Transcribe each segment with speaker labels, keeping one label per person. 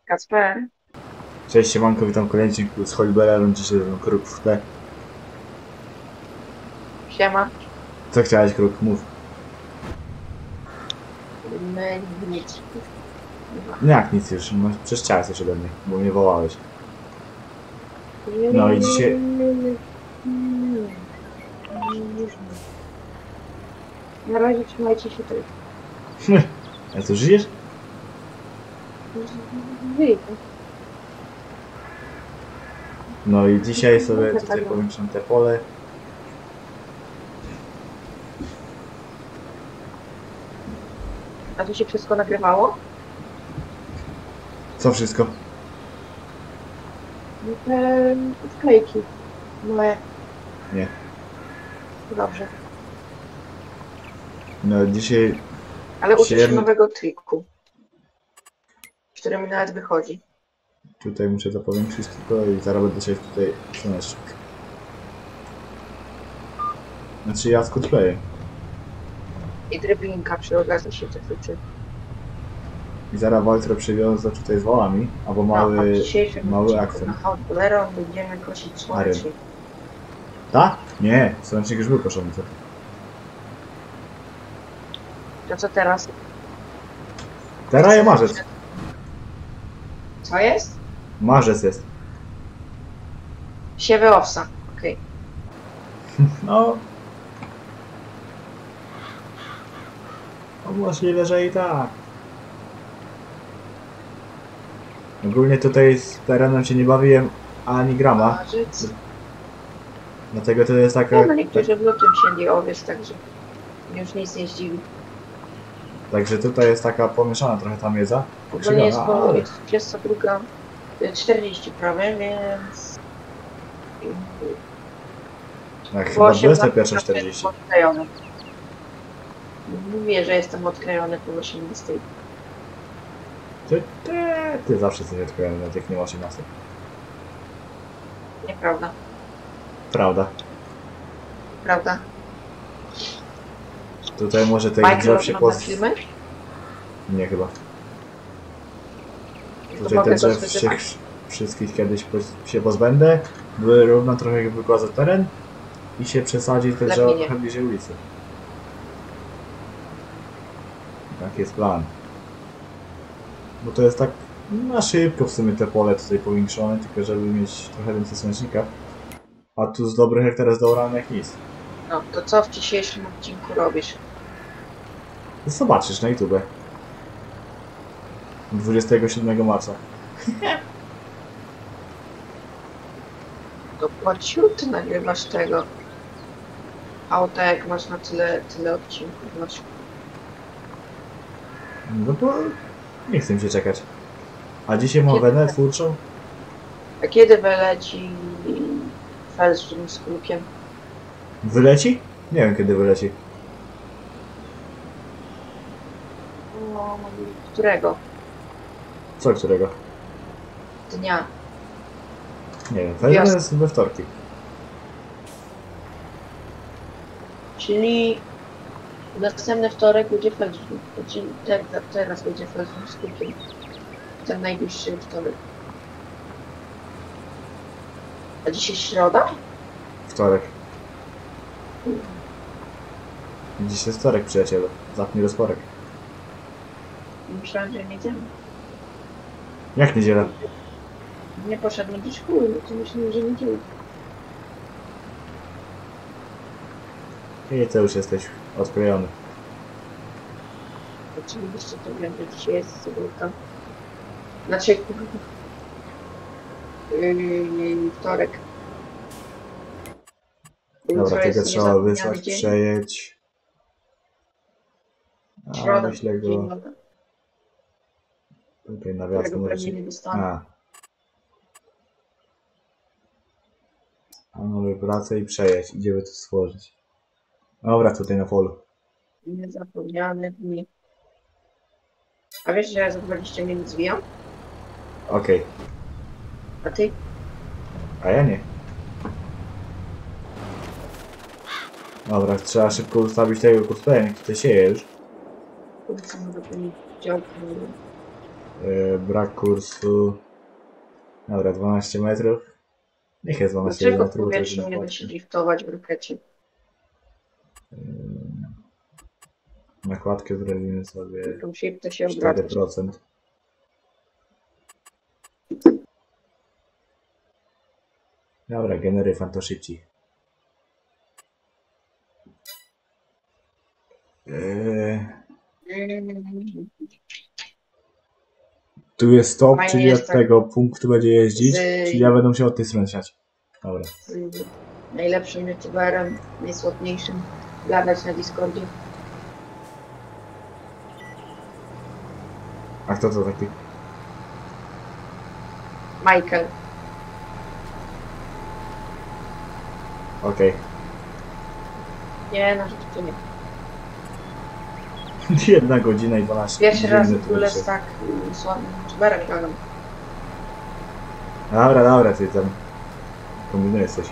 Speaker 1: Kacper,
Speaker 2: Cześć, siemanko, witam kolejny odcinku z Holberem, dzisiaj zrobię kruk w tle.
Speaker 1: siema.
Speaker 2: Co chciałeś, kruk? Mów.
Speaker 1: Nic.
Speaker 2: No jak nic już, no, przecież chciałeś coś ode mnie, bo mnie wołałeś. No i dzisiaj...
Speaker 1: Na razie trzymajcie się tutaj.
Speaker 2: A co, żyjesz?
Speaker 1: Wyjdę.
Speaker 2: No i dzisiaj sobie tutaj powiększam te pole.
Speaker 1: A to się wszystko nagrywało?
Speaker 2: Co wszystko?
Speaker 1: Te wklejki moje.
Speaker 2: Nie.
Speaker 1: Dobrze.
Speaker 2: No dzisiaj...
Speaker 1: Ale uczę się
Speaker 2: Siedem-
Speaker 1: nowego triku, który mi nawet wychodzi.
Speaker 2: Tutaj muszę to powiększyć tylko i zaraz będę się tutaj słonecznik. Znaczy ja skutleję.
Speaker 1: I dryblinka przy okazji się to tyczy.
Speaker 2: I zaraz Walter przywiozę tutaj z wolami, albo mały... mały akcent.
Speaker 1: Na Hotbolero będziemy kosić słonecznik.
Speaker 2: Tak? Nie, słonecznik już był koszony.
Speaker 1: To co teraz?
Speaker 2: Teraz jest marzec.
Speaker 1: Co jest?
Speaker 2: Marzec jest.
Speaker 1: Siewy owsa. Okej.
Speaker 2: No. No możliwe, że i tak. Ogólnie tutaj z terenem się nie bawiłem ani grama.
Speaker 1: Marzec.
Speaker 2: Dlatego to jest taka...
Speaker 1: Nie, no niektórzy w lutym siedli owiec, także już nic nie zdziwi.
Speaker 2: Także tutaj jest taka pomieszana trochę ta miedza.
Speaker 1: Bo nie jest
Speaker 2: Pokrzywiona,
Speaker 1: po
Speaker 2: ale...
Speaker 1: 22, 40 prawie, więc...
Speaker 2: Jak chyba 21, 40.
Speaker 1: Odklejony. Mówię, że jestem odklejony po 18.
Speaker 2: Ty zawsze coś odkryłem, nawet jak nie ma 18.
Speaker 1: Nieprawda.
Speaker 2: Prawda.
Speaker 1: Prawda.
Speaker 2: Tutaj może tych
Speaker 1: Michael
Speaker 2: drzew się
Speaker 1: ogląda filmy?
Speaker 2: Nie chyba.
Speaker 1: To
Speaker 2: Tutaj
Speaker 1: mogę
Speaker 2: te
Speaker 1: go
Speaker 2: drzew
Speaker 1: wyzywać.
Speaker 2: wszystkich kiedyś się pozbędę. Wyrówna trochę jakby głazę teren i się przesadzi te
Speaker 1: Lepiej
Speaker 2: drzewa
Speaker 1: nie.
Speaker 2: trochę bliżej ulicy. Taki jest plan. Bo to jest tak na szybko w sumie te pole tutaj powiększone, tylko żeby mieć trochę więcej słonecznika. A tu z dobrych hektar jest dobrany jak nic.
Speaker 1: No, to co w dzisiejszym odcinku robisz?
Speaker 2: Zobaczysz na YouTube. 27 marca.
Speaker 1: To płaciut nagrywasz tego. Auta jak masz na tyle odcinków. Masz.
Speaker 2: No bo nie chcę mi się czekać. A dzisiaj mam
Speaker 1: Kiedy?
Speaker 2: wenę twórczą.
Speaker 1: A kiedy wyleci Felstrom z krukiem?
Speaker 2: Wyleci? Nie wiem kiedy wyleci.
Speaker 1: No, którego
Speaker 2: Co którego?
Speaker 1: dnia?
Speaker 2: Nie wiem, Felgen
Speaker 1: Jasne.
Speaker 2: jest we wtorki.
Speaker 1: Czyli następny wtorek będzie Felstrom. Czyli teraz będzie Felstrom z krukiem. Ten najbliższy wtorek. A dzisiaj środa?
Speaker 2: Wtorek. Dziś jest wtorek, przyjacielu. Zapnij rozporek.
Speaker 1: Myślałem, że niedziela.
Speaker 2: Jak niedziela?
Speaker 1: Nie poszedłem do szkoły, no to myślałem, że niedziela.
Speaker 2: I to już jesteś odklejony.
Speaker 1: Oczywiście to wiem, że dzisiaj jest sobota. Znaczy... wtorek.
Speaker 2: Dobra,
Speaker 1: Jutro
Speaker 2: tego
Speaker 1: jest
Speaker 2: trzeba
Speaker 1: niezapomniany
Speaker 2: wysłać,
Speaker 1: dzień.
Speaker 2: przejeść. A
Speaker 1: Środa,
Speaker 2: myślę
Speaker 1: dzień
Speaker 2: go
Speaker 1: dobry,
Speaker 2: tutaj na wiosnę
Speaker 1: którego
Speaker 2: może
Speaker 1: pewnie
Speaker 2: ci...
Speaker 1: nie dostanę.
Speaker 2: A mamy pracę i przejeść. Idziemy to stworzyć. Dobra, tutaj na polu.
Speaker 1: Niezapomniane dni. A wiesz, że ja za 20 minut zwijam?
Speaker 2: Okej.
Speaker 1: A ty?
Speaker 2: A ja nie. Dobra, trzeba szybko ustawić tego kurtpenia, niech tutaj sieje już.
Speaker 1: Kurde, co mogę powiedzieć? Działkę.
Speaker 2: Brak kursu. Dobra, 12 metrów. Niech jest 12
Speaker 1: Dlaczego w
Speaker 2: metrów, bo to będzie
Speaker 1: powietrzu nie da się liftować w rokecie?
Speaker 2: nakładkę zrobimy sobie
Speaker 1: Tą shift się obracać.
Speaker 2: 4%. Dobra, generuj fan to szybciej. Tu jest stop,
Speaker 1: Fajnie
Speaker 2: czyli
Speaker 1: jest
Speaker 2: od
Speaker 1: tak
Speaker 2: tego punktu będzie jeździć,
Speaker 1: z-
Speaker 2: czyli ja będę musiał od tej strony siać. Dobra.
Speaker 1: z najlepszym youtuberem, najsłodniejszym, gadać na Discordzie.
Speaker 2: A kto to taki?
Speaker 1: Michael.
Speaker 2: Okej.
Speaker 1: Nie, na rzecz to nie.
Speaker 2: 1 godzina i 12
Speaker 1: Pierwszy raz w
Speaker 2: minut
Speaker 1: ogóle
Speaker 2: wyszedł.
Speaker 1: z tak słabym youtuberem gadam.
Speaker 2: Dobra, ty tam kombinujesz coś.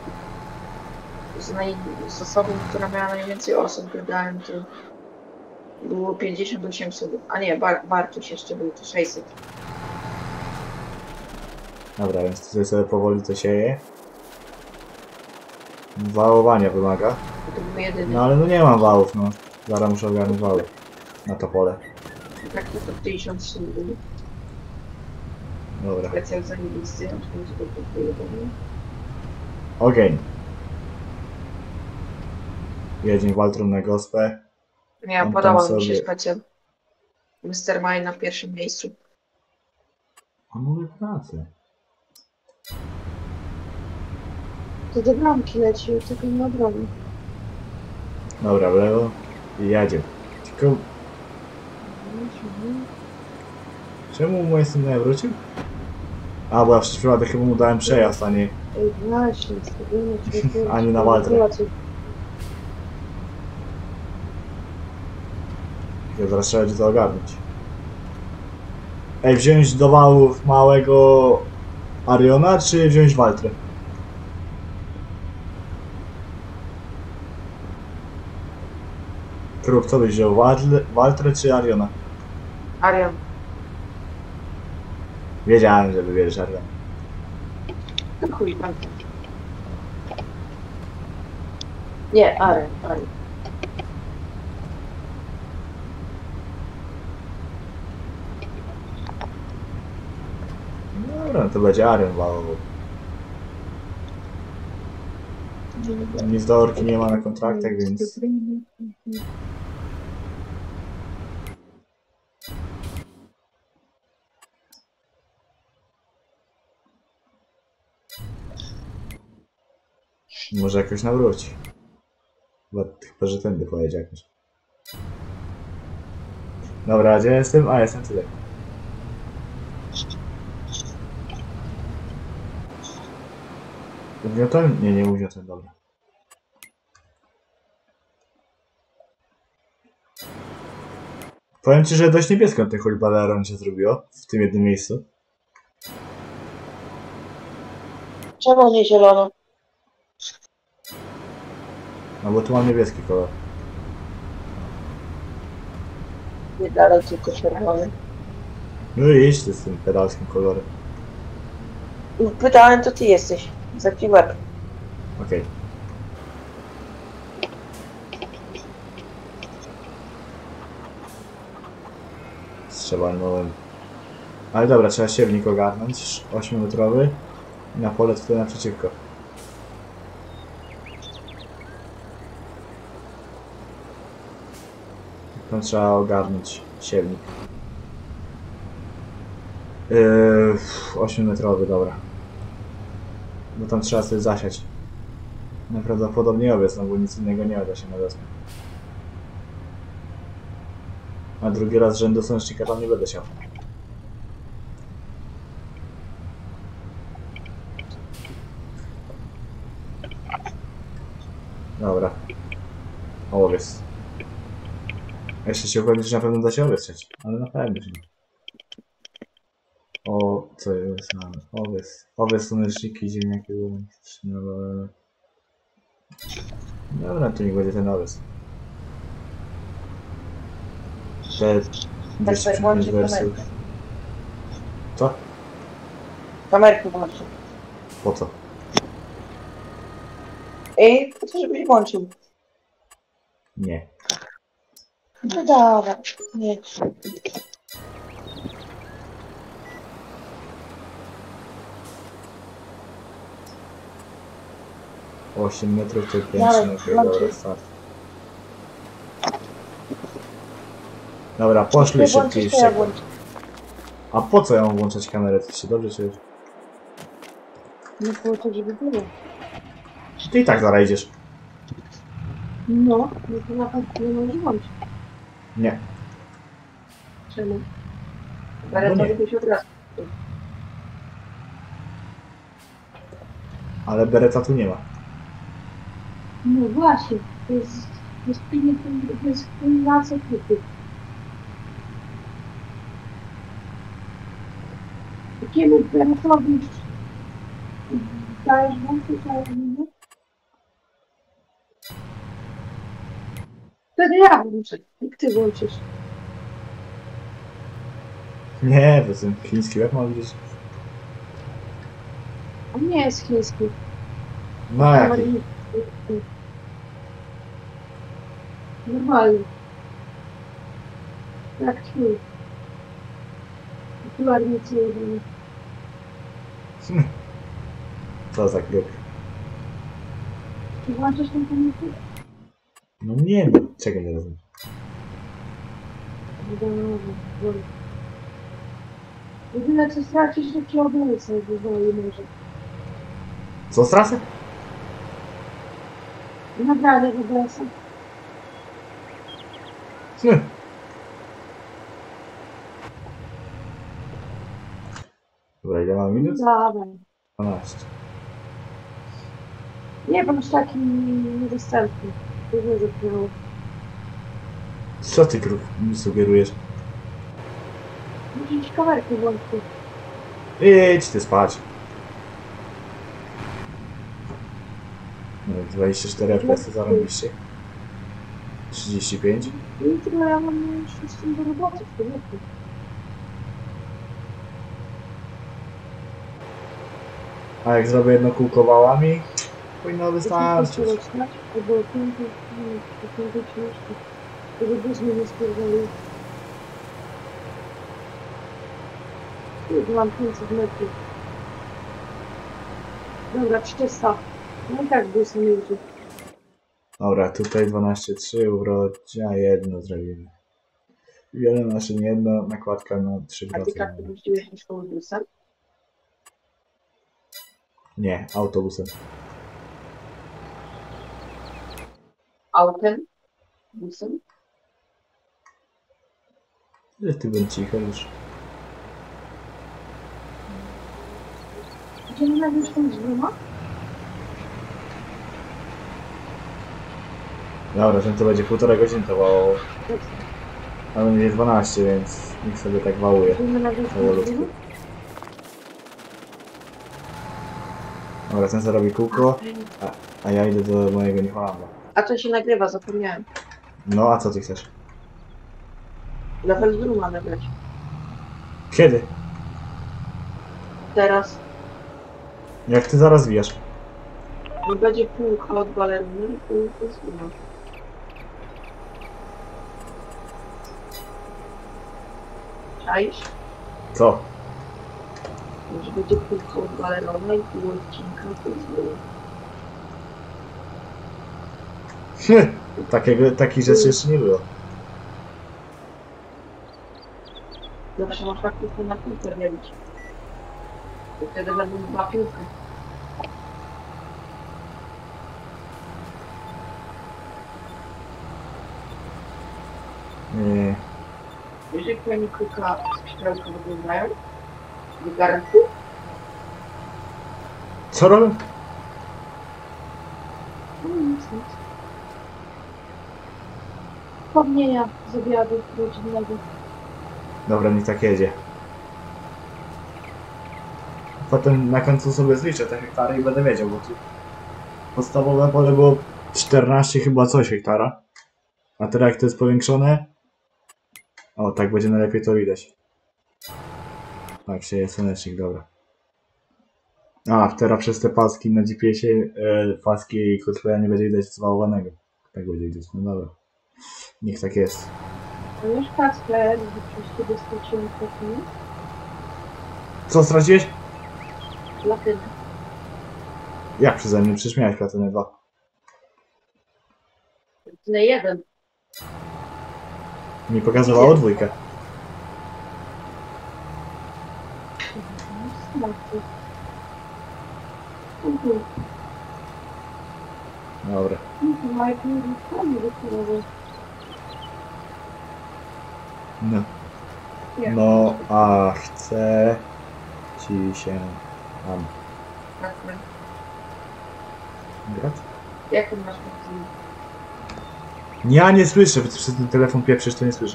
Speaker 1: Z osobą, która miała najwięcej osób, gadałem, to było 58 subów. A nie, Bartuś jeszcze był, to 600.
Speaker 2: Dobra, więc tutaj sobie powoli to sieje. Wałowania wymaga.
Speaker 1: To był jedyny.
Speaker 2: No ale no nie mam wałów, no. Zaraz muszę ogarnąć wały na to pole.
Speaker 1: Tak to 50 subów.
Speaker 2: Dobra.
Speaker 1: Specjal zajebisty, aż będzie to popływanie.
Speaker 2: Ogień. Jedziemy Waltrum na gospę.
Speaker 1: Nie,
Speaker 2: On
Speaker 1: podobał
Speaker 2: tam
Speaker 1: mi się
Speaker 2: sobie-
Speaker 1: specjal. Mr. Mine na pierwszym miejscu.
Speaker 2: A mówię pracę.
Speaker 1: To do bramki leci, tylko nie obroni.
Speaker 2: Dobra, w lewo i jedziemy. Tylko czemu mój syn nie wrócił? A, bo ja przez przypadek chyba mu dałem przejazd, a nie...
Speaker 1: Ej, właśnie, stawiamy
Speaker 2: Ani na waltrę. Ja zaraz trzeba będzie to ogarnąć. Ej, wziąć do wałów małego Ariona, czy wziąć Waltrę? Kruk, co byś wziął? Waltrę czy Ariona?
Speaker 1: Arian.
Speaker 2: Wiedziałem, że wybierzesz Ariona.
Speaker 1: Chuj, pan. Nie, Arian.
Speaker 2: Dobra, no to będzie Arion wałował. Nic do orki nie ma na kontraktach, więc... Może jakoś nawróci. Chyba, że tędy pojedzie jakoś. Dobra, gdzie jestem? A, jestem tutaj. Ugniotłem? Nie, nie ugniotłem, dobra. Powiem ci, że dość niebiesko tych Hulbaleron się zrobiło w tym jednym miejscu.
Speaker 1: Czemu nie zielono?
Speaker 2: No bo tu mam niebieski kolor.
Speaker 1: Nie dalej, tylko czerwony.
Speaker 2: No i idź ty z tym pedalskim kolorem.
Speaker 1: Pytałem, to ty jesteś. Zamknij łeb.
Speaker 2: Okej. Trzeba nowym. Ale dobra, trzeba siewnik ogarnąć. 8-metrowy. I na pole tutaj naprzeciwko. Tam trzeba ogarnąć siewnik. 8-metrowy, dobra. Bo tam trzeba sobie zasiać. Najprawdopodobniej owiec, no bo nic innego nie da się na wiosnę. A drugi raz z rzędu sącznika tam nie będę siał. Dobra. Owiec. Jeszcze się upewnić, że na pewno da się owiec siać. Ale na pewno się. O, co jest? Owiec. Owiec, słoneczniki, ziemniaki, dobra, to niech będzie ten owiec. Te 250 wersów. Co?
Speaker 1: Kamerkę włączę.
Speaker 2: Po co?
Speaker 1: Ej, po to, żebyś włączył.
Speaker 2: Nie.
Speaker 1: No dobra, nie.
Speaker 2: 8 metrów to 5
Speaker 1: Dalej,
Speaker 2: metrów,
Speaker 1: włączył.
Speaker 2: dobra, start. Dobra, poszli
Speaker 1: Ty
Speaker 2: szybciej
Speaker 1: włączysz,
Speaker 2: z
Speaker 1: to ja
Speaker 2: czego.
Speaker 1: włączę.
Speaker 2: A po co ja mam włączać kamerę? To się dobrze czujesz?
Speaker 1: Nie było to, żeby było.
Speaker 2: Ty i tak zaraz idziesz.
Speaker 1: No, no to na pewno nie możesz włączyć.
Speaker 2: Nie.
Speaker 1: Czemu?
Speaker 2: No
Speaker 1: Ale to
Speaker 2: nie.
Speaker 1: byś od razu.
Speaker 2: Ale bereta tu nie ma.
Speaker 1: No właśnie, to jest pilnacja typy. Takiemu beretowi dajesz włączyć, ale nie? Wtedy ja włączę, jak ty włączysz.
Speaker 2: Nie, to ten chiński łeb ma gdzieś.
Speaker 1: On nie jest chiński.
Speaker 2: No jaki?
Speaker 1: Normalny. Jak twój. Popularnie co jedynie.
Speaker 2: Co za klub?
Speaker 1: Czy włączasz ten komunikat?
Speaker 2: No nie, no. Czekaj teraz.
Speaker 1: Jedyne co stracisz, to ci obrony sobie wywołuje może.
Speaker 2: Co stracę?
Speaker 1: Nagranie w OBS-a.
Speaker 2: Dobra, ile mam minut?
Speaker 1: Dawaj.
Speaker 2: 12.
Speaker 1: Nie bądź taki niedostępny. To nie zapomniał.
Speaker 2: Co ty kruk mi sugerujesz?
Speaker 1: Musisz kamerkę włączyć.
Speaker 2: Idź ty spać. No, 24 FPS zarobiście. 35.
Speaker 1: Jutro ja mam już z tym do roboty w kobiety.
Speaker 2: A jak zrobię jedno kółko wałami, powinno wystarczyć.
Speaker 1: Albo 5 żeby bus mnie nie spierdolił. Mam 500 metrów. Dobra, 300. No i tak bus nie jedzie.
Speaker 2: Dobra, tutaj 12,3, urodzia jedno zrobimy. Wiele maszyn jedno, nakładka na 3%.
Speaker 1: A ty tak jeździłeś niż koło busem?
Speaker 2: Nie, autobusem.
Speaker 1: Autem? Busem?
Speaker 2: Że ty bądź cicho już.
Speaker 1: Idziemy na mieszkanie z dwoma?
Speaker 2: Dobra, ten to będzie 1,5 godziny to wałowało. A będzie 12, więc niech sobie tak wałuje.
Speaker 1: Idziemy na mieszkanie z
Speaker 2: Powolutku.
Speaker 1: dwoma?
Speaker 2: Dobra, ten co robi kółko, a ja idę do mojego New Hollanda.
Speaker 1: A to się nagrywa, zapomniałem.
Speaker 2: No, a co ty chcesz?
Speaker 1: Level Bruma nagrać.
Speaker 2: Kiedy?
Speaker 1: Teraz.
Speaker 2: Jak ty zaraz wiesz?
Speaker 1: Bo będzie półka od balerny i półka z Bruma. Czaisz?
Speaker 2: Co?
Speaker 1: Że będzie półka od balerona i pół odcinka z Bruma.
Speaker 2: Takich rzeczy jeszcze nie było.
Speaker 1: Zawsze masz faktycznie na piłkę wielić. I wtedy będą dwa piłki.
Speaker 2: Nie.
Speaker 1: Wiesz, jak pani kruka z kształtu wyglądają? Do garnku?
Speaker 2: Co robię?
Speaker 1: No nic. Wspomnienia z obiadu rodzinnego.
Speaker 2: Dobra, mi tak jedzie. Potem na końcu sobie zliczę te hektary i będę wiedział, bo tu podstawowe pole było 14 chyba coś hektara. A teraz jak to jest powiększone... O, tak będzie najlepiej to widać. Tak, sieje słonecznik, dobra. A, teraz przez te paski na GPS-ie, paski i kotleja nie będzie widać zwałowanego. Tak będzie widać, no dobra. Niech tak jest.
Speaker 1: A już Kacper, że przez ciebie straciłem profil.
Speaker 2: Co straciłeś?
Speaker 1: Platynę.
Speaker 2: Jak przeze mnie? Przecież miałeś platynę 2.
Speaker 1: Platynę 1.
Speaker 2: Mi pokazywało 2. Dobra. No. No, a chcę ci się tam grać?
Speaker 1: Jak masz platynę?
Speaker 2: Ja nie słyszę, bo ty przez ten telefon pieprzysz, to nie słyszę.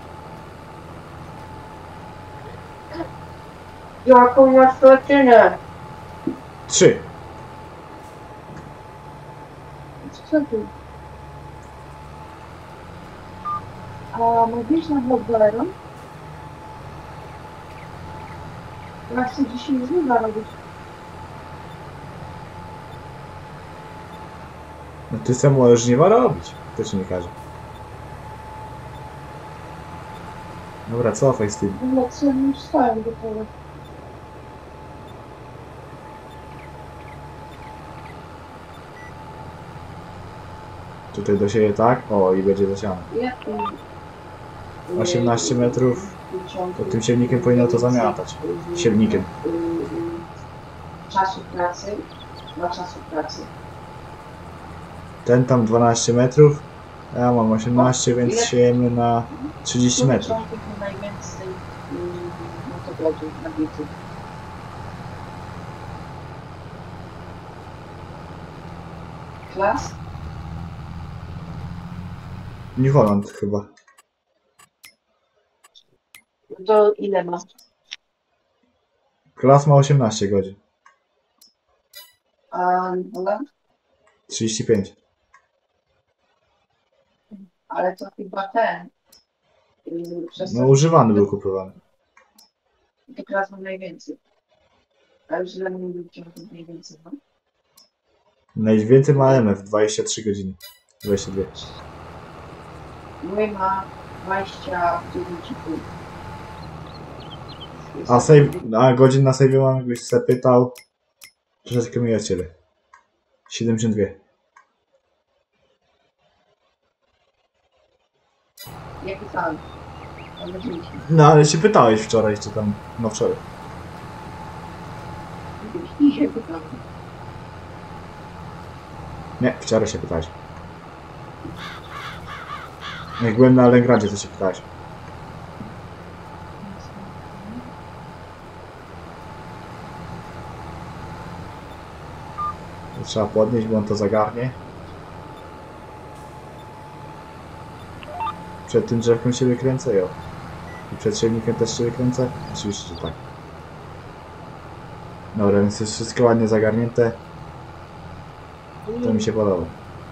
Speaker 1: Jaką masz platynę?
Speaker 2: 3.
Speaker 1: Co tu? A mówisz na Blockberry? Ja chcę dzisiaj znowu robić.
Speaker 2: No ty sam możesz nie ma robić. To ci nie każe. Dobra, cofaj z tym.
Speaker 1: No co już stałem do tego.
Speaker 2: Tutaj do siebie tak? O, i będzie zasiane.
Speaker 1: Jak to?
Speaker 2: 18 metrów. To tym siewnikiem powinno to zamiatać. Siewnikiem.
Speaker 1: Czasu pracy. Na czasu pracy.
Speaker 2: Ten tam 12 metrów. a Ja mam 18, więc siejemy na 30 metrów.
Speaker 1: Początek ma najwięcej motogodzin na biegu. Klas?
Speaker 2: New Holland chyba.
Speaker 1: To ile ma?
Speaker 2: Klas ma 18 godzin.
Speaker 1: A Holland?
Speaker 2: 35.
Speaker 1: Ale to chyba ten.
Speaker 2: No używany był kupowany.
Speaker 1: To klas ma najwięcej. A już dla mnie ludzie najwięcej ma.
Speaker 2: Najwięcej ma MF, 23 godziny. 22.
Speaker 1: Mój ma 29,5.
Speaker 2: A godzin na save mam, jakbyś se pytał. Troszeczkę mi od ciebie. 72.
Speaker 1: Nie pytałem. Ale dzięki.
Speaker 2: No ale się pytałeś wczoraj, czy tam. No wczoraj.
Speaker 1: Dzisiaj pytałem.
Speaker 2: Nie, wczoraj się pytałeś. Jak byłem na Alengradzie, to się pytałeś. To trzeba podnieść, bo on to zagarnie. Przed tym drzewkiem się wykręcę, jo. I przed siewnikiem też się wykręcę? Oczywiście, że tak. Dobra, więc jest wszystko ładnie zagarnięte. To mi się podoba.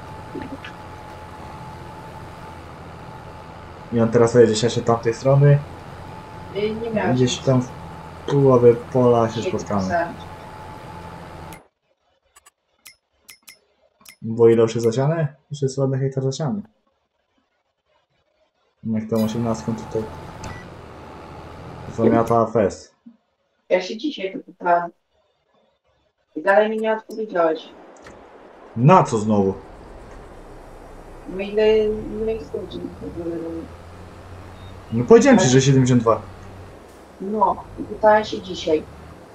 Speaker 2: I on teraz jedzie się tamtej strony.
Speaker 1: Nie miałem.
Speaker 2: Gdzieś tam w połowie pola się spotkamy. Bo ile już jest zasiane? Już jest ładny hektar zasiany. Jak tą 18 tutaj zamiata fest.
Speaker 1: Ja się dzisiaj to pytałem. I dalej mi nie odpowiedziałeś.
Speaker 2: Na co znowu?
Speaker 1: No ile jest godzin?
Speaker 2: No powiedziałem ci, że 72.
Speaker 1: No, i pytałem się dzisiaj.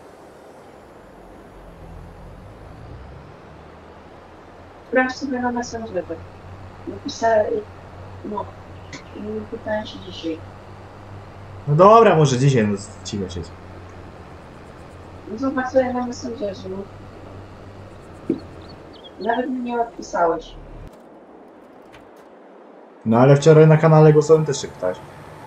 Speaker 1: Sprawdź sobie na Messengerze. Napisałem, no, i pytałem się dzisiaj.
Speaker 2: No dobra, może dzisiaj, no cicho siedź.
Speaker 1: No zobacz sobie na Messengerze, no. Nawet mi nie odpisałeś.
Speaker 2: No ale wczoraj na kanale głosowym też się pytałeś.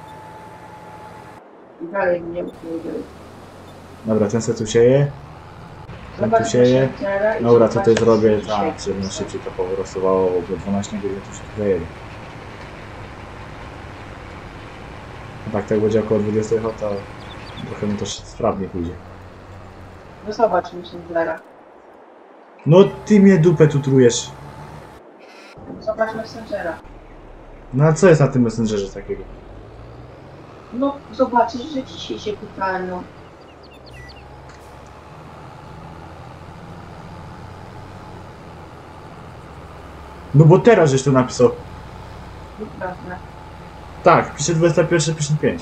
Speaker 1: I dalej mi nie odpowiedziałeś.
Speaker 2: Dobra, ten se tu sieje. Ten tu sieje. Dobra, tutaj zrobię tak, żeby na szybciej to powrosowało, bo 12 godzin tu się tutaj jedzie. Tak będzie około 20 to trochę mu też sprawnie pójdzie.
Speaker 1: No zobacz, Messengera.
Speaker 2: No ty mnie dupę tu trujesz.
Speaker 1: Zobacz Messengera.
Speaker 2: No a co jest na tym Messengerze takiego?
Speaker 1: No zobaczysz, że dzisiaj się pytałem, no.
Speaker 2: No bo teraz żeś to napisał.
Speaker 1: Nieprawda.
Speaker 2: Tak, pisze 21:55.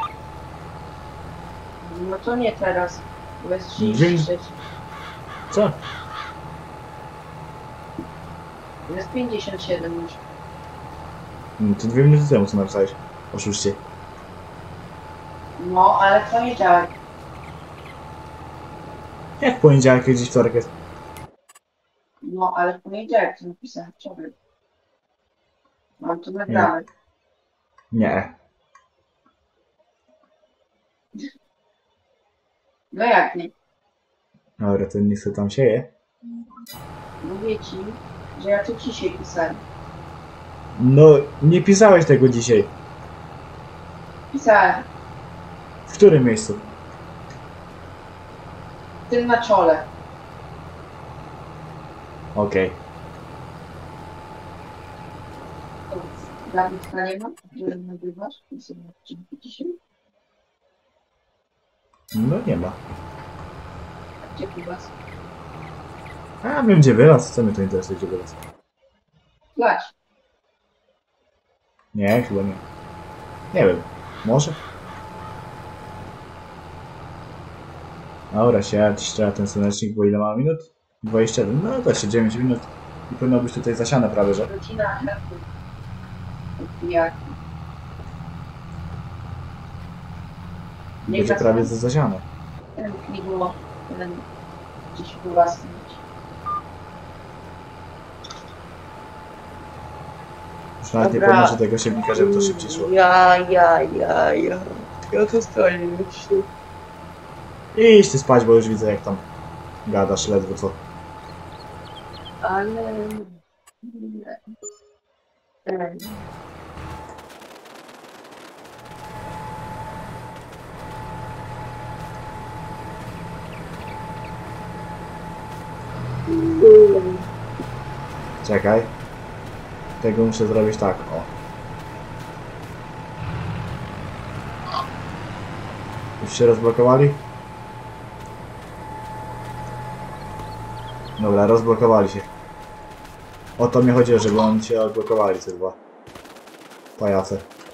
Speaker 1: No to nie teraz. Bo jest 36.
Speaker 2: Co?
Speaker 1: Jest 57 już.
Speaker 2: No to 2 minuty temu co napisałeś. Oszuście.
Speaker 1: No, ale w poniedziałek.
Speaker 2: Jak poniedziałek, jak dziś wtorek jest?
Speaker 1: No, ale w poniedziałek to napisałem wczoraj. Mam to nagrane.
Speaker 2: Nie.
Speaker 1: No jak nie?
Speaker 2: Dobra, to nie chcę tam sieje.
Speaker 1: Mówię ci, że ja to dzisiaj pisałem.
Speaker 2: No, nie pisałeś tego dzisiaj.
Speaker 1: Pisałem.
Speaker 2: W którym miejscu?
Speaker 1: Tym na czole.
Speaker 2: Okej.
Speaker 1: Dawid nie ma, że nagrywasz? I sobie odcinki dzisiaj.
Speaker 2: No nie ma.
Speaker 1: Gdzie was?
Speaker 2: A wiem gdzie wyraz, co mnie to interesuje, gdzie wyraz.
Speaker 1: Plać.
Speaker 2: Nie, chyba nie. Nie wiem. Może? Dobra, siadź, trzeba ten słonecznik, bo ile ma minut? 21. No to jeszcze 9 minut. I powinno być tutaj zasiane prawie, że?
Speaker 1: Rodzina chleby. Jak?
Speaker 2: Będzie prawie zasiane.
Speaker 1: Ten nie było. Ten gdzieś u was.
Speaker 2: Już nawet nie
Speaker 1: Dobra.
Speaker 2: podnoszę tego siewnika, żeby to szybciej szło.
Speaker 1: Ja to stoję jeszcze.
Speaker 2: Idź ty spać, bo już widzę jak tam gadasz ledwo co.
Speaker 1: Ale...
Speaker 2: Czekaj. Tego muszę zrobić tak, o. Już się rozblokowali? Dobra, rozblokowali się. O to mi chodziło, żeby oni się odblokowali, te dwa pajace.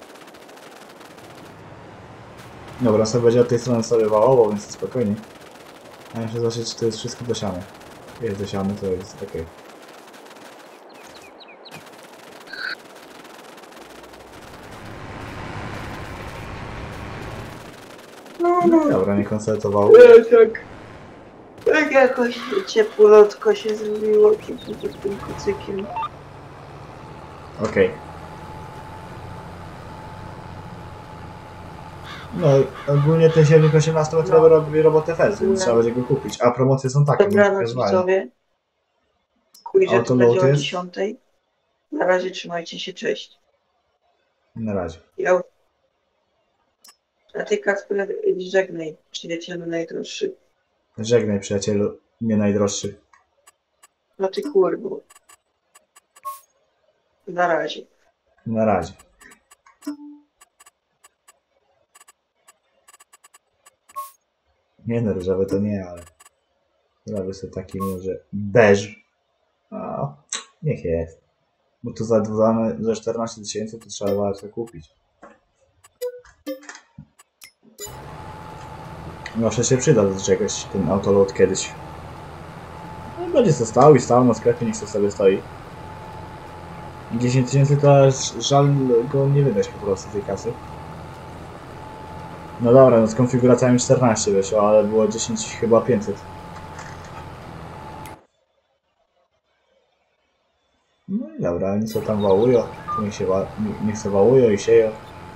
Speaker 2: Dobra, sobie będzie od tej strony sobie wałowo, więc spokojnie. A jeszcze zobaczyć, czy to jest wszystko dosiane. Jest dosiane, to jest ok. No dobra, nie koncertowało.
Speaker 1: Tak jakoś ciepłotko się zrobiło pod tym kucykiem.
Speaker 2: Okej. No, ogólnie ten silnik 18-metrowy robi robotę fest, więc trzeba będzie go kupić. A promocje są takie,
Speaker 1: Dobranoc widzowie. Kujże to
Speaker 2: Autoload
Speaker 1: będzie o
Speaker 2: jest?
Speaker 1: 10. Na razie trzymajcie się, cześć.
Speaker 2: Na razie.
Speaker 1: Ja... A ty Kacper żegnaj, przyjacielu najdroższy.
Speaker 2: Żegnaj przyjacielu, nie najdroższy.
Speaker 1: No ty kurwo. Na razie.
Speaker 2: Na razie. Nie no, różowy to nie, ale zrobię sobie taki może beż. A, niech jest. Bo to za 14 000 to trzeba bardzo kupić. Może się przyda do czegoś ten autoload kiedyś. No, będzie to stał i stał na sklepie, niech to sobie stoi. 10 000 to aż żal go nie wydać po prostu tej kasy. No dobra, no z konfiguracjami 14 wyszło, ale było 10 chyba 500. No i dobra, oni co tam wałują, to niech się wałują i sieją.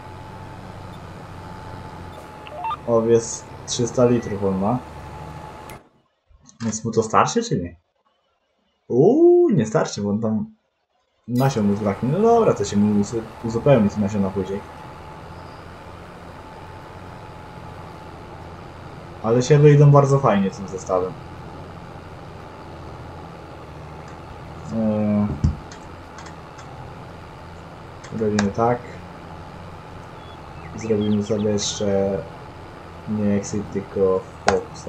Speaker 2: Owiec 300 litrów on ma. Więc mu to starczy czy nie? Nie starczy, bo on tam nasion mu zbraknie. No dobra, to się mu uzupełni te nasiona później. Ale siewy idą bardzo fajnie tym zestawem. Robimy tak. Zrobimy sobie jeszcze nie exit, tylko focus.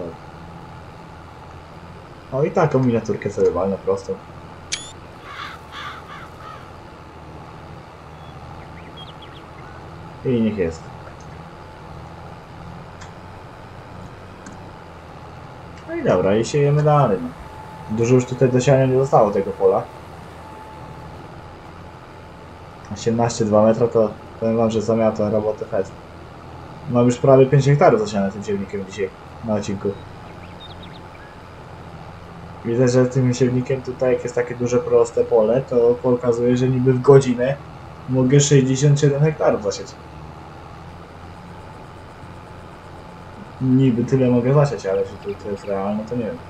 Speaker 2: O i taką miniaturkę sobie walnę prostą. I niech jest. No i dobra, i siejemy dalej. Dużo już tutaj do siania nie zostało tego pola. 18,2 metra to powiem wam, że zamiata robotę fest. Mam już prawie 5 hektarów zasiane tym siewnikiem dzisiaj na odcinku. Widzę, że tym siewnikiem tutaj, jak jest takie duże, proste pole, to pokazuje, że niby w godzinę mogę 67 hektarów zasiać. Niby tyle mogę zasiać, ale czy to jest realne, to nie wiem.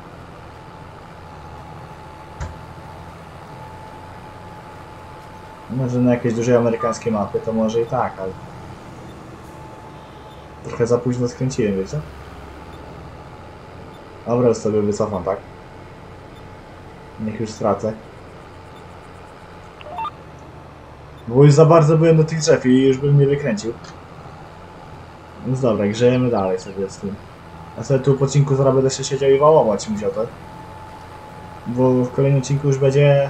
Speaker 2: Może na jakieś duże amerykańskie mapy to może i tak, ale... Trochę za późno skręciłem, wiecie? Dobra, już sobie wycofam, tak? Niech już stracę. Bo już za bardzo byłem do tych drzew i już bym mnie wykręcił. Więc dobra, grzejemy dalej sobie z tym. A sobie tu po odcinku zaraz będę się siedział i wałować czymś o to. Bo w kolejnym odcinku już będzie...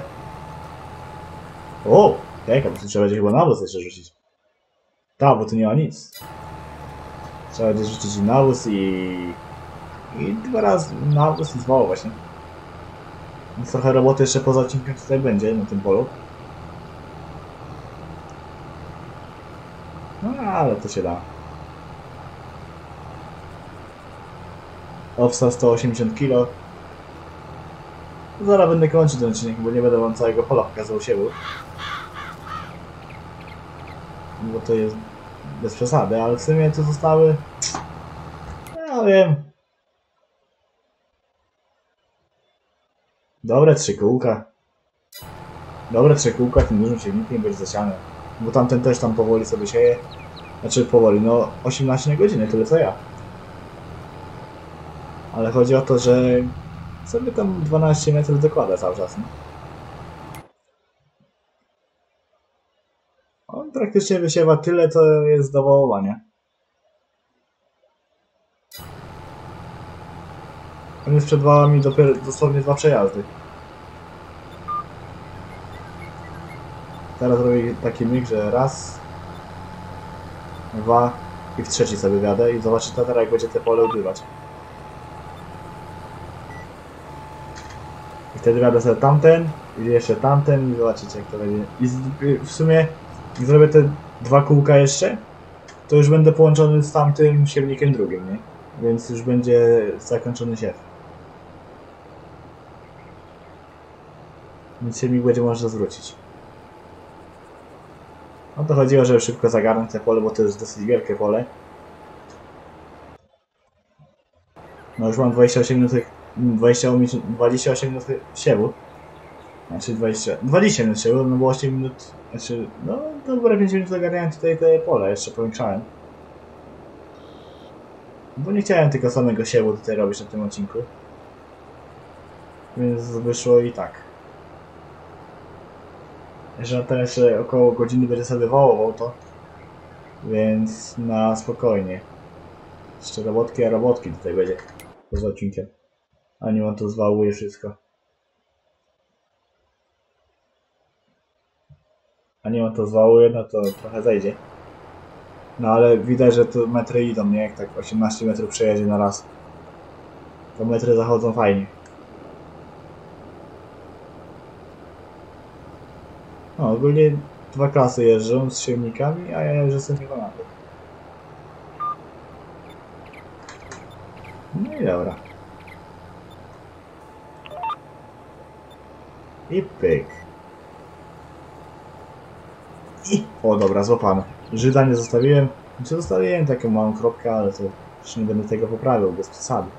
Speaker 2: O! Jaka, bo tu trzeba będzie chyba nawóz jeszcze rzucić. Tak, bo tu nie ma nic. Trzeba będzie rzucić i nawóz i 2 razy nawóz i zwało właśnie. Więc trochę roboty jeszcze poza odcinkiem tutaj będzie na tym polu. No ale to się da. Owsa 180 kg. Zaraz będę kończyć ten odcinek, bo nie będę wam całego pola pokazał siewu. Bo to jest bez przesady, ale w sumie to zostały... Ja wiem. Dobre 3 kółka. Dobre 3 kółka tym dużym siewnikiem będzie zasiane. Bo tamten też tam powoli sobie sieje. Znaczy powoli, no 18 na godzinę, tyle co ja. Ale chodzi o to, że sobie tam 12 metrów dokłada cały czas. Nie? On praktycznie wysiewa tyle, co jest do wołowania. On jest przed wałami dopiero dosłownie 2 przejazdy. Teraz robię taki myk, że raz, 2 i w trzeci sobie wiadę i zobaczycie teraz, jak będzie te pole ubywać. I wtedy wiadę sobie tamten i jeszcze tamten i zobaczycie, jak to będzie. I w sumie, jak zrobię te 2 kółka jeszcze, to już będę połączony z tamtym siewnikiem drugim, nie? Więc już będzie zakończony siew. Więc siewnik będzie można zwrócić. No to chodziło, żeby szybko zagarnąć te pole, bo to jest dosyć wielkie pole. No już mam 28 minut, 28 minut siewu. Znaczy 20 minut siewu, no bo 8 minut, znaczy, no dobre 5 minut zagarniałem tutaj te pole, jeszcze powiększałem. Bo nie chciałem tylko samego siewu tutaj robić na tym odcinku. Więc wyszło i tak. Że ten jeszcze około godziny będzie sobie wołował to. Więc na spokojnie. Jeszcze robotki, a robotki tutaj będzie poza odcinkiem. A nie on to zwałuje wszystko. A nie on to zwałuje, no to trochę zejdzie. No ale widać, że tu metry idą, nie? Jak tak 18 metrów przejedzie na raz. To metry zachodzą fajnie. No ogólnie 2 klasy jeżdżą z siewnikami, a ja jeżdżę z tym na to. No i dobra. I pyk. I... O dobra, złapane. Żyda nie zostawiłem. Znaczy zostawiłem taką małą kropkę, ale to już nie będę tego poprawiał, bez przesady.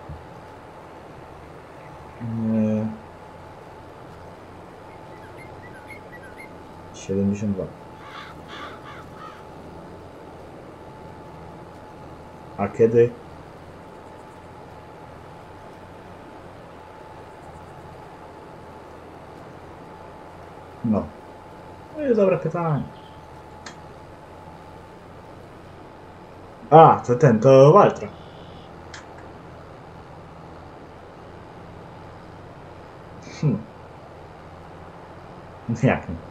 Speaker 2: 72. A kiedy No. No jest dobre pytanie. A, to Waltra. Jak nie?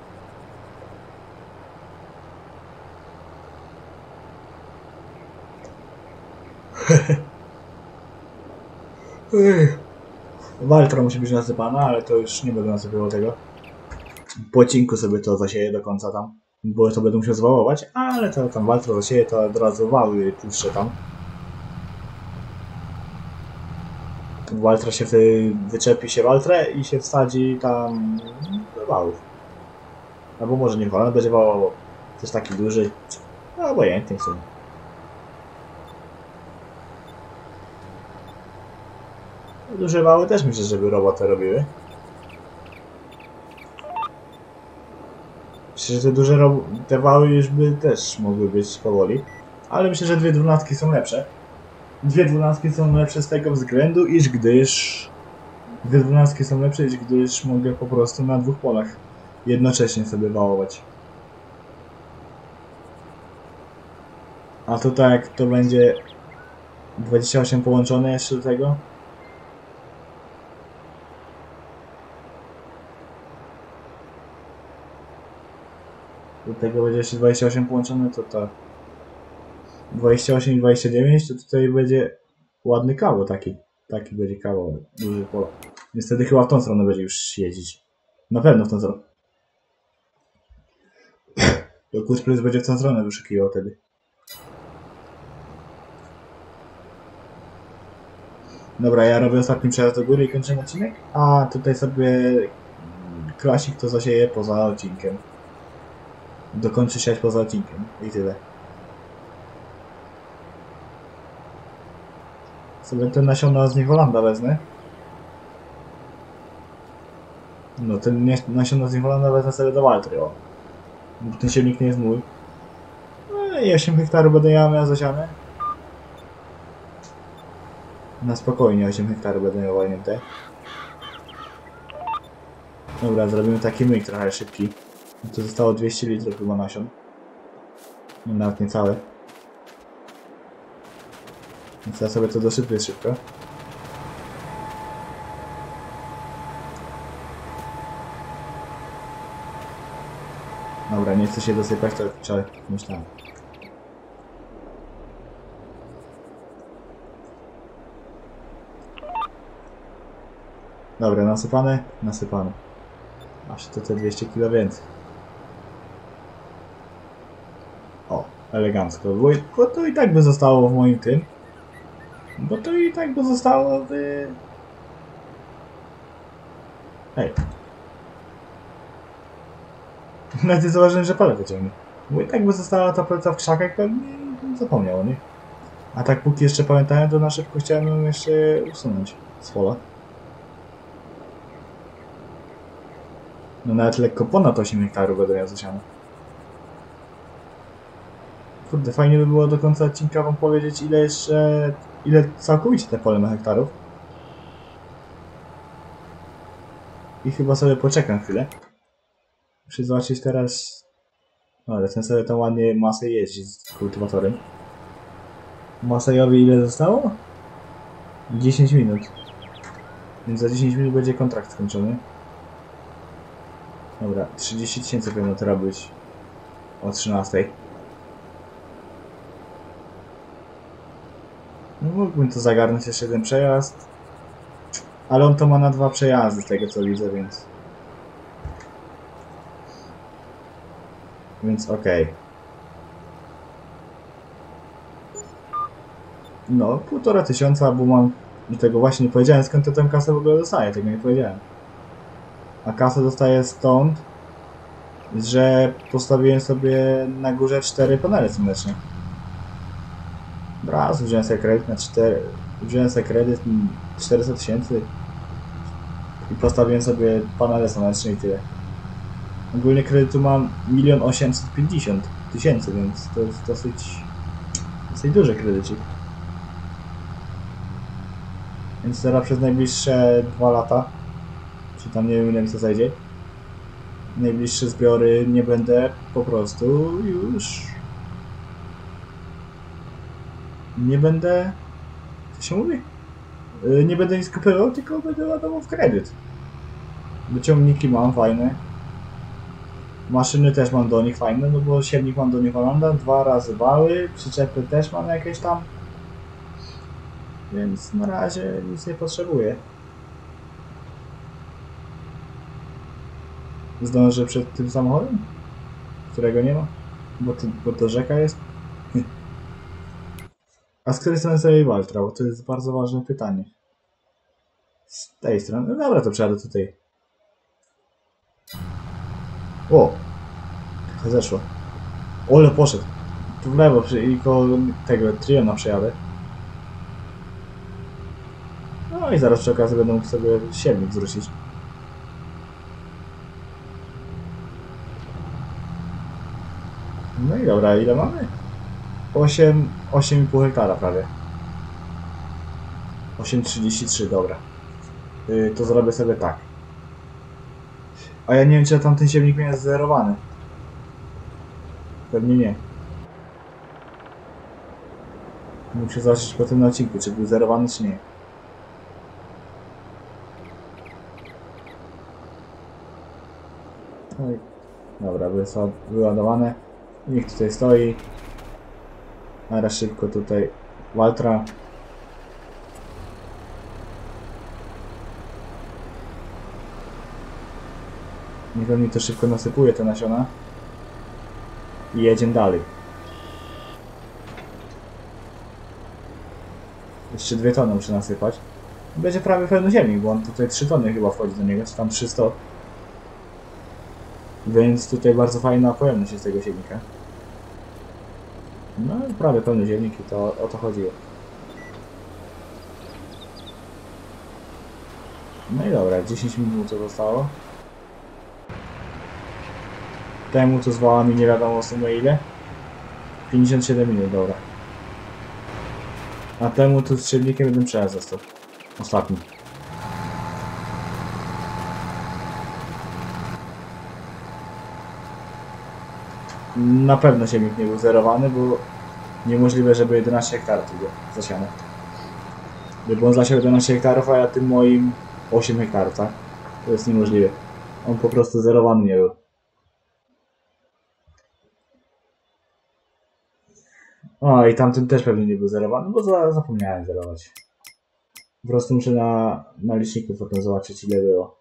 Speaker 2: Waltra musi być nasypana, ale to już nie będę nasypywał tego. Po odcinku sobie to zasieję do końca tam, bo to będę musiał zwałować, ale to tam Waltra zasieje, to od razu wały puszczę tam. Waltra się wtedy wyczepi się Waltrę i się wsadzi tam do wałów. Albo może nie wolno, będzie wałował. Coś taki duży. No obojętnie w sumie. Duże wały też myślę, żeby robotę robiły. Myślę, że te duże te wały już by też mogły być powoli. Ale myślę, że dwie dwunastki są lepsze. Dwie dwunastki są lepsze z tego względu, Dwie dwunastki są lepsze, gdyż mogę po prostu na dwóch polach jednocześnie sobie wałować. A tutaj jak to będzie 28 połączone jeszcze do tego. Do tego będzie jeszcze 28 połączone, to 28 i 29, to tutaj będzie ładny kawał taki. Taki będzie kawał, duży pole. Niestety chyba w tą stronę będzie już jeździć. Na pewno w tą stronę. To Kurs Plus będzie w tą stronę wyszukiwał wtedy. Dobra, ja robię ostatni przejazd do góry i kończę odcinek. A tutaj sobie klasik to zasieje poza odcinkiem. Dokończy siać poza odcinkiem. I tyle. Sobie te nasiona z Niewolanda wezmę. No, ten nasiona z Niewolanda wezmę sobie do Waltry, o. Ten siewnik nie jest mój. No i 8 hektarów będę miał zasiane. Na spokojnie 8 hektarów będę miał walnięte. Dobra, zrobimy taki myk trochę szybki. Tu zostało 200 litrów chyba nasion. No, nawet nie całe. Więc ja sobie to dosypię szybko. Dobra, nie chcę się dosypać, to trzeba jakimś tam. Dobra, nasypane? Nasypane. Aż to te 200 kg więcej. O, elegancko. Bo to i tak by zostało w moim tym. Bo to i tak by zostało w... Hej. Nawet nie zauważyłem, że paletę ciągnie. Bo i tak by została ta paleta w krzakach, pewnie zapomniał o niej. A tak póki jeszcze pamiętałem, to na szybko chciałem ją jeszcze usunąć z pola. No nawet lekko ponad 8 hektarów będę miał zasiane. Kurde, fajnie by było do końca odcinka wam powiedzieć, ile całkowicie te pole ma hektarów. I chyba sobie poczekam chwilę. Muszę zobaczyć teraz... No, ten sobie tam ładnie masę jeździ z kultywatorem. Masejowi ile zostało? 10 minut. Więc za 10 minut będzie kontrakt skończony. Dobra, 30 000 pewno teraz być o 13. No, mógłbym to zagarnąć jeszcze jeden przejazd. Ale on to ma na 2 przejazdy z tego co widzę, więc... Więc okej. No, 1500, bo mam... Do tego właśnie nie powiedziałem, skąd to tę kasę w ogóle dostaję, tego nie powiedziałem. A kasę dostaję stąd, że postawiłem sobie na górze 4 panele słoneczne. Raz wziąłem sobie kredyt na 4... Wziąłem sobie kredyt 400 000 i postawiłem sobie panele słoneczne i tyle. Ogólnie kredytu mam 1 850 000, więc to jest dosyć duży kredycik. Więc teraz przez najbliższe 2 lata, czy tam nie wiem ile mi to zajdzie, najbliższe zbiory nie będę po prostu już... Nie będę... Co się mówi? Nie będę nic kupował, tylko będę ładował w kredyt. Ciągniki mam fajne. Maszyny też mam do nich fajne, no bo siewnik mam do nich Holanda, 2 razy wały, przyczepy też mam jakieś tam. Więc na razie nic nie potrzebuję. Zdążę przed tym samochodem, którego nie ma, bo to rzeka jest. A z której strony sobie Waltra? Bo to jest bardzo ważne pytanie. Z tej strony? No dobra, to przejadę tutaj. O! Trochę zeszło. Ole poszedł. Tu w lewo i koło tego Triona przejadę. No i zaraz przy okazji będę mógł sobie siewnik zwrócić. No i dobra, ile mamy? 8,5 hektara prawie. 8,33, dobra. To zrobię sobie tak. A ja nie wiem, czy tamten siewnik jest zerowany. Pewnie nie. Muszę zobaczyć po tym na odcinku, czy był zerowany, czy nie. Oj. Dobra, wyładowane. Niech tutaj stoi. A raz szybko tutaj Waltra. Niech on mi to szybko nasypuje te nasiona. I jedziemy dalej. Jeszcze 2 tony muszę nasypać. Będzie prawie pełny ziemnik, bo on tutaj 3 tony chyba wchodzi do niego, czy tam 300. Więc tutaj bardzo fajna pojemność jest tego ziemnika. No prawie pełny ziemnik i to o to chodziło. No i dobra, 10 minut to zostało. Temu to zwała mi nie wiadomo w sumie ile. 57 minut, dobra. A temu tu strzelnikiem jeden przejazd został. Ostatni. Na pewno siewnik nie był zerowany, bo niemożliwe, żeby 11 hektarów było zasiane. Gdyby on zasiał 11 hektarów, a ja tym moim 8 hektarów, tak? To jest niemożliwe. On po prostu zerowany nie był. O, i tamtym też pewnie nie był zerowany, bo zapomniałem zerować. Po prostu muszę na liczniku potem zobaczyć, ile było.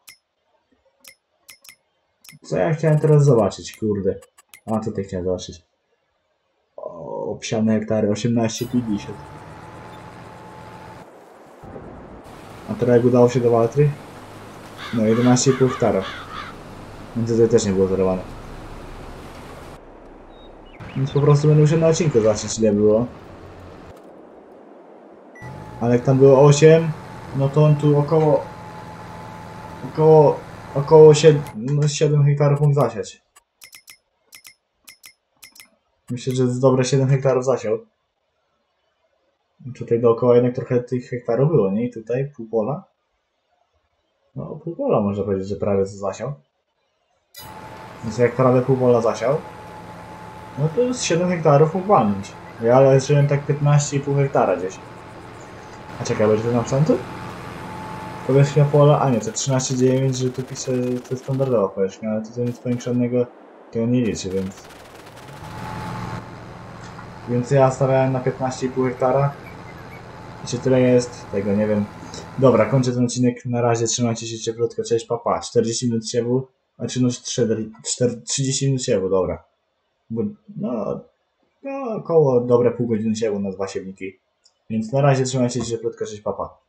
Speaker 2: Co ja chciałem teraz zobaczyć, kurde. A, tutaj chciałem zobaczyć. O, obsiane hektary, 18,50. A teraz jak udało się do Waltry? No, 11,5 hektara. Więc tutaj też nie było zerowane. Więc po prostu będę musiał na odcinku zobaczyć, ile było. Ale jak tam było 8, no to on tu około 7 hektarów mógł zasiać. Myślę, że z dobre 7 hektarów zasiał. Tutaj dookoła jednak trochę tych hektarów było, nie? I tutaj pół pola. No pół pola można powiedzieć, że prawie zasiał. Więc jak prawie pół pola zasiał, no to z 7 hektarów mógł walnąć. Ja leżyłem tak 15,5 hektara gdzieś. A czekaj, będzie to napisane tu? Powierzchnia pola, a nie, to 13,9, że tu pisze, to jest standardowa powierzchnia, ale tutaj nic powiększonego tego nie liczy, więc... Więc ja stawiałem na 15,5 hektara. I czy tyle jest? Tego nie wiem. Dobra, kończę ten odcinek. Na razie trzymajcie się cieplutko. Cześć, papa. 40 minut siewu. Znaczy no 30 minut siewu, dobra. Bo, no około dobre pół godziny siewu na 2 siewniki. Więc na razie trzymajcie się cieplutko. Cześć, papa.